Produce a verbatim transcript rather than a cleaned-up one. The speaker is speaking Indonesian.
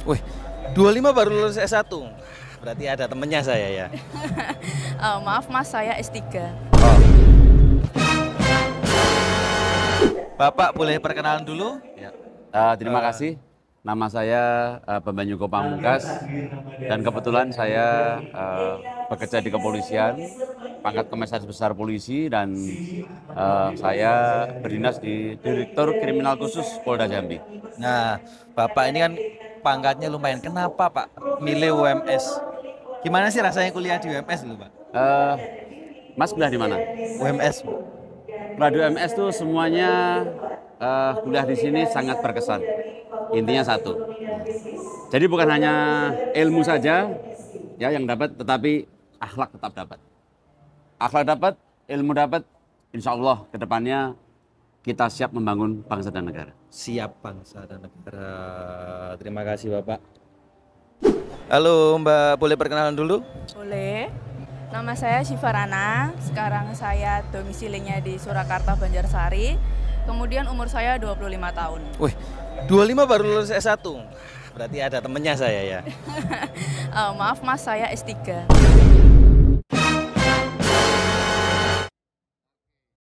Wih, dua puluh lima baru lulus S satu. Berarti ada temennya saya ya. Uh, maaf Mas, saya S tiga. Oh. Bapak boleh perkenalan dulu? Ya. Uh, terima kasih. Nama saya uh, Bambang Pamungkas dan kebetulan saya uh, bekerja di kepolisian, pangkat Komisaris Besar Polisi, dan uh, saya berdinas di Direktur Kriminal Khusus Polda Jambi. Nah, Bapak ini kan pangkatnya lumayan. Kenapa Pak milih U M S? Gimana sih rasanya kuliah di U M S dulu Pak? Uh, Mas kuliah di mana? U M S. Kuliah di U M S tuh semuanya uh, kuliah di sini sangat berkesan. Intinya satu. Jadi bukan hanya ilmu saja ya yang dapat, tetapi akhlak tetap dapat. Akhlak dapat, ilmu dapat, insya Allah kedepannya kita siap membangun bangsa dan negara. Siap bangsa dan negara. Terima kasih Bapak. Halo Mbak, boleh perkenalan dulu? Boleh. Nama saya Syifa Rana. Sekarang saya domisilinya di Surakarta, Banjarsari. Kemudian umur saya dua puluh lima tahun. Wih, dua puluh lima baru lulus S satu. Berarti ada temennya saya ya. uh, maaf Mas, saya S tiga.